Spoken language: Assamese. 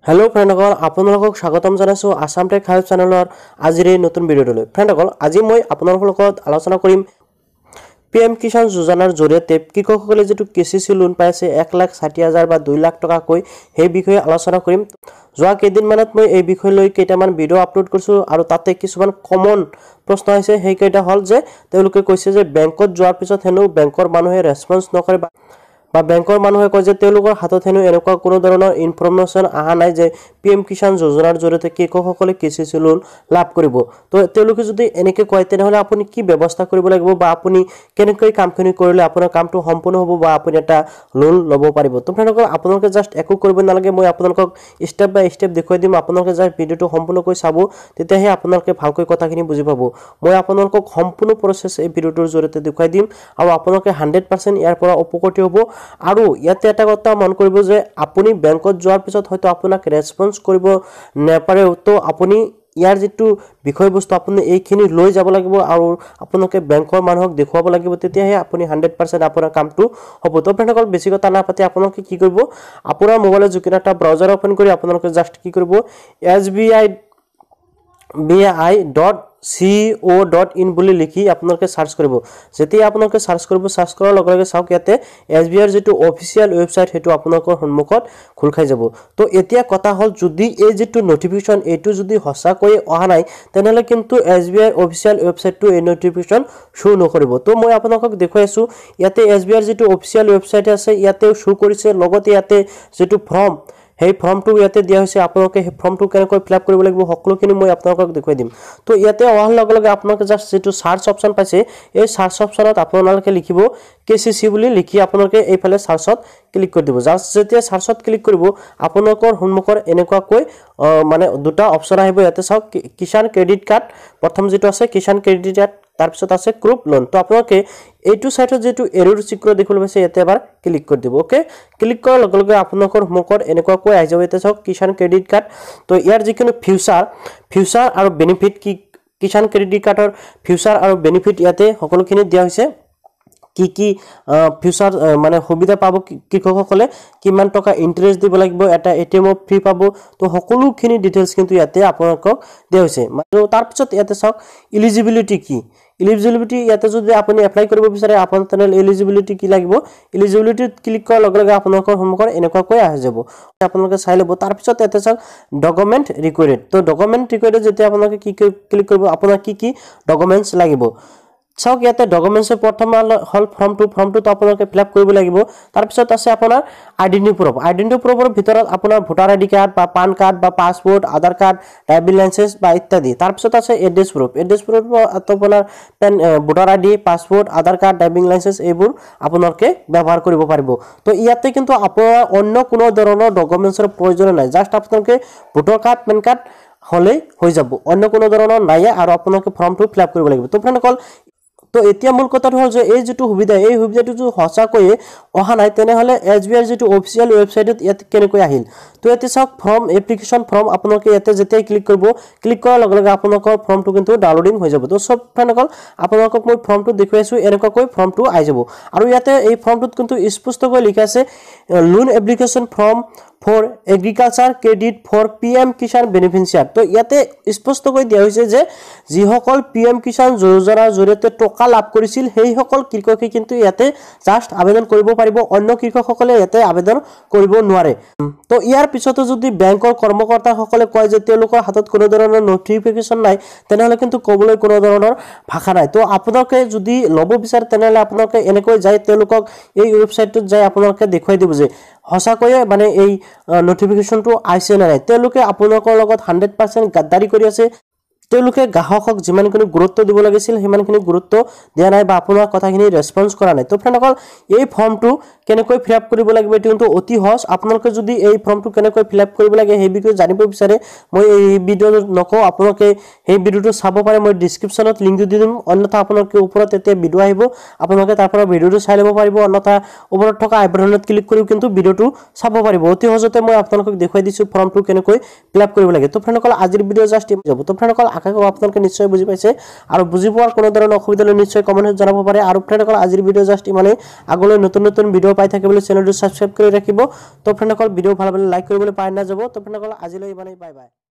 हेलो फ्रेंडসকল আপোনালোকক স্বাগতম জনাইছো আসাম টেক হাইব চেনেলৰ আজিৰ এই নতুন ভিডিঅ'টোলৈ फ्रेंडসকল আজি মই আপোনালোকৰ লগত আলোচনা কৰিম পিএম কিষাণ যোজনাৰ জৰিয়তে কৃষকসকলে যেটো কেচিসি লোন পাইছে 1,60,000 বা 2 লাখ টকা কৈ সেই বিষয়ে আলোচনা কৰিম যোৱা কেইদিন মানত মই এই বিষয় লৈ কেইটামান ভিডিঅ' আপলোড কৰিছো আৰু তাতে কিছুমান কমন প্ৰশ্ন আছে সেই কেইটা হল যে তেওঁলোকে কৈছে যে বেংকত যোৱাৰ পিছত হেনো বেংকৰ মানুহে ৰেসপন্স নকৰে বা বেংকৰ মানুহে কয় যে তেওঁলোকৰ হাতত হেনো এনেকুৱা কোনো ধৰণৰ ইনফৰমেশন আহা নাই যে পিএম কিষাণ যোজনাৰ জৰিয়তে কৃষকসকলে কেচিসি লোন লাভ কৰিব তো তেওঁলোকে যদি এনেকে কয় তেনেহলে আপুনি কি ব্যৱস্থা কৰিব লাগিব বা আপুনি কেনেকৈ কামখিনি কৰিলে আপোনাৰ কামটো সম্পূৰ্ণ হ'ব বা আপুনি এটা লোন ল'ব পাৰিব তো ফ্ৰেণ্ডসকল আপোনালোকে জাস্ট একো কৰিব নালাগে মই আপোনালোকক স্টেপ বাই স্টেপ দেখুৱাই দিম আপোনালোকে জাস্ট ভিডিঅটো সম্পূৰ্ণকৈ চাব তেতিয়াহে আপোনালোকে ভালকৈ কথাখিনি বুজি পাব মই আপোনালোকক সম্পূৰ্ণ প্ৰসেস এই ভিডিঅটোৰ জৰিয়তে দেখুৱাই দিম আৰু আপোনালোকে 100% ইয়াৰ পৰা উপকৃত হ'ব আৰু ইয়াতে এটা কথা মন কৰিব যে আপুনি বেংকত যোৱাৰ পিছত হয়তো আপোনাক ৰেসপন্স কৰিব নেপাৰে তো আপুনি ইয়াৰ যেটো বিষয়বস্তু আপুনি এইখিনি লৈ যাব লাগিব আৰু আপোনালোকে বেংকৰ মানুহক দেখুৱাব লাগিব তেতিয়াহে আপুনি 100% আপোনাৰ কামটো হ'ব তো ফ্ৰেণ্ডসকল বেছি কথা না পাতি আপোনালোকে কি কৰিব আপোনাৰ মোবাইলত যিকোনো এটা ব্ৰাউজাৰ ওপেন কৰি আপোনালোকে জাস্ট কি কৰিব sbi.co.in বুলি লিখি আপোনালোকে সাৰ্চ কৰিব যেতিয়া আপোনালোকে সাৰ্চ কৰিব সাৰ্চ কৰাৰ লগে লগে চাওক ইয়াতে SBI ৰ যেটো অফিচিয়াল ওয়েবসাইট হেতু আপোনালোকৰ সন্মুখত খুল খাই যাব তো এতিয়া কথা হল যদি এই যেটো নোটিফিকেশন এটো যদি হসাকৈ অহা নাই তেনেহলে কিন্তু SBI ৰ অফিচিয়াল ওয়েবসাইটটো এই নোটিফিকেশন শো নকৰিব তো মই আপোনালোকক দেখুৱাইছো ইয়াতে SBI ৰ যেটো অফিচিয়াল ওয়েবসাইট আছে ইয়াতে শো কৰিছে লগতে ইয়াতে যেটো ফৰ্ম সেই ফৰ্মটো ইয়াতে দিয়া হৈছে আপোনালোকে সেই ফৰ্মটো কেনেকৈ ফিল আপ কৰিব লাগিব সকলোখিনি মই আপোনালোকক দেখুৱাই দিম তো ইয়াতে অহাৰ লগে লগে আপোনালোকে জাস্ট যেটো সাৰ্চ অপচন পাইছে এই সাৰ্চ অপচনত আপোনালোকে লিখিব কেচিসি বুলি লিখি আপোনালোকে এইফালে সাৰ্চত ক্লিক কৰি দিব জাস্ট যেতিয়া সাৰ্চত ক্লিক কৰিব আপোনালোকৰ সন্মুখৰ এনেকুৱা কৈ মানে দুটা অপচন আহিব ইয়াতে চাওক কিষাণ ক্ৰেডিট কাৰ্ড প্ৰথম যেটো আছে কিষাণ ক্ৰেডিট কাৰ্ড তাৰ পিছত আছে গ্ৰুপ লোন তো আপোনালোকে এইটো সাইটত যেটো এৰৰ চিক্ৰ দেখিবলৈ পাইছে ইয়াতে এবাৰ ক্লিক কৰি দিব ওকে ক্লিক কৰাৰ লগে লগে আপোনালোকৰ মুখত এনেকুৱা কৈ আহি যাব ইয়াতে চাওক কিষাণ ক্ৰেডিট কাৰ্ড তো ইয়াৰ যিকোনো ফিউচাৰ আৰু বেনিফিট কি কিষাণ ক্ৰেডিট কাৰ্ডৰ ফিউচাৰ আৰু বেনিফিট ইয়াতে সকলোখিনি দিয়া হৈছে কি ফিউচাৰ মানে সুবিধা পাব কৃষকসকলে কিমান টকা ইন্টাৰেষ্ট দিব লাগিব এটা এটিএম ফ্ৰী পাব তো সকলোখিনি ডিটেইলছ কিন্তু ইয়াতে আপোনালোকক দিয়া হৈছে আৰু তাৰ পিছত ইয়াতে চাওক এলিজিবিলিটি কি এলিজিবিলিটি ইয়াতে যদি আপুনি এপ্লাই কৰিব বিচাৰে আপোনাৰ তেনে এলিজিবিলিটি কি লাগিব এলিজিবিলিটি ক্লিক কৰাৰ লগে লগে আপোনালোকৰ সন্মুখত এনেকুৱা কৈ আহি যাব আপোনালোকে চাই লব তাৰ পিছত ইয়াতে চাওক ডকুমেন্ট ৰিকোয়াৰ্ড তো ডকুমেন্ট ৰিকোয়াৰ্ড যেতিয়া আপোনালোকে কি ক্লিক কৰিব আপোনাৰ কি ডকুমেন্টস লাগিব চাওক ইয়াতে ডকুমেন্টসৰ প্ৰথম হল ফৰ্মটো তো আপোনালোকে ফিল আপ কৰিব লাগিব তাৰ পিছত আছে আপোনাৰ আইডেন্টিটি প্ৰুফৰ ভিতৰত আপোনাৰ ভোটাৰ আইডি কাৰ্ড বা পান কাৰ্ড বা passport Aadhaar card driving licence বা ইত্যাদি তাৰ পিছত আছে এড্ৰেছ প্ৰুফ আপোনাৰ voter ID passport Aadhaar card driving licence এইবোৰ আপোনালোকে ব্যৱহাৰ কৰিব পাৰিব তো ইয়াতে কিন্তু আপোনাৰ অন্য কোনো ধৰণৰ ডকুমেন্টসৰ প্ৰয়োজন নাই জাস্ট আপোনালোকে ভোটাৰ কাৰ্ড পেন কাৰ্ড হলে হৈ যাব অন্য কোনো ধৰণৰ নাই আৰু আপোনালোকে ফৰ্মটো ফিল আপ কৰিব লাগিব তো ফ্ৰেণ্ডসকল তো এতিয়া মূল কথাটো হল যে এই যেটো সুবিধা এই সুবিধাটো যদি হসাকৈ অহা নাই তেনেহলে SBI ৰ যেটো অফিচিয়াল ওয়েবসাইটত ইয়াতে কেনেকৈ আহিল তো ইয়াতে চাওক ফৰ্ম এপ্লিকেশন ফৰ্ম আপোনালোকে ইয়াতে যেতিয়া ক্লিক কৰিব ক্লিক কৰাৰ লগে লগে আপোনালোকৰ ফৰ্মটো কিন্তু ডাউনলোডিং হৈ যাব তো সব ফ্ৰেণ্ডসকল আপোনালোকক মই ফৰ্মটো দেখুৱাইছো এনেকৈ ফৰ্মটো আহি যাব আৰু ইয়াতে এই ফৰ্মটোত কিন্তু স্পষ্টকৈ লিখা আছে loan application form for agriculture credit for PM Kishan beneficiary তো ইয়াতে স্পষ্টকৈ দিয়া হৈছে যে যিসকল PM Kishan যোজনাৰ জৰিয়তে টকা লাভ কৰিছিল সেই সকল কৃষকে কিন্তু ইয়াতে জাস্ট আবেদন কৰিব পাৰিব অন্য কৃষকসকলে ইয়াতে আবেদন কৰিব নোৱাৰে তো ইয়াৰ পিছতো যদি বেংকৰ কৰ্মকৰ্তাসকলে কয় যে তেওঁলোকৰ হাতত কোনো ধৰণৰ নটিফিকেশন নাই তেনেহলে কিন্তু কবলৈ কোনো ধৰণৰ ভাষা নাই তো আপোনালোকে যদি লব বিচাৰে তেনেহলে আপোনালোকে এনেকৈ যায় তেওঁলোকক এই ওয়েবসাইটত যায় আপোনালোকে দেখুৱাই দিব যে হসাকৈ মানে এই নোটিফিকেশনটো আইছে নাই তেওঁলোকে আপোনালোকৰ লগত 100% গাদ্দাৰি কৰি আছে তেওঁলোকে গ্ৰাহকক যিমানখিনি গুৰুত্ব দিব লাগিছিল হিমানখিনি গুৰুত্ব দিয়া নাই বা আপোনাৰ কথাখিনি ৰেসপন্স কৰা নাই তো ফ্ৰেণ্ডসকল এই ফৰ্মটো কেনেকৈ ফিল আপ কৰিব লাগিব এটো কিন্তু অতি সহজ আপোনালোকে যদি এই ফৰ্মটো কেনেকৈ ফিল আপ কৰিব লাগে সেই বিষয়ে জানিব বিচাৰে মই এই ভিডিঅ'ত নকও আপোনালোকে এই ভিডিঅ'টো চাব পাৰে মই ডেসক্ৰিপচনত লিংক দি দিম অন্যথা আপোনালোকে ওপৰত এতে ভিডিঅ' আহিব আপোনালোকে তাৰ পৰা ভিডিঅ'টো চাই ল'ব পাৰিব অন্যথা ওপৰত থকা আই বাটনত ক্লিক কৰি কিন্তু ভিডিঅ'টো চাব পাৰিব অতি সহজতে মই আপোনালোকক দেখুৱাই দিছো ফৰ্মটো কেনেকৈ ফিল আপ কৰিব লাগে তো ফ্ৰেণ্ডসকল আজিৰ ভিডিঅ' জাস্ট যাব তো ফ্ৰেণ্ডসকল আশা কৰোঁ আপোনালোকে নিশ্চয় বুজি পাইছে আৰু বুজি পোৱাৰ কোনো ধৰণৰ অসুবিধা হ'লে নিশ্চয় কমেণ্টত জনাব পাৰে আৰু ফ্ৰেণ্ডসকল আজিৰ ভিডিঅ' জাষ্ট ইমানেই আগলৈ নতুন নতুন ভিডিঅ' পাই থাকিবলৈ চেনেলটো ছাবস্ক্ৰাইব কৰি ৰাখিব তো ফ্ৰেণ্ডসকল ভিডিঅ' ভাল পালে লাইক কৰিবলৈ পাহৰি নাযাব তো ফ্ৰেণ্ডসকল আজিলৈ ইমানেই বাই বাই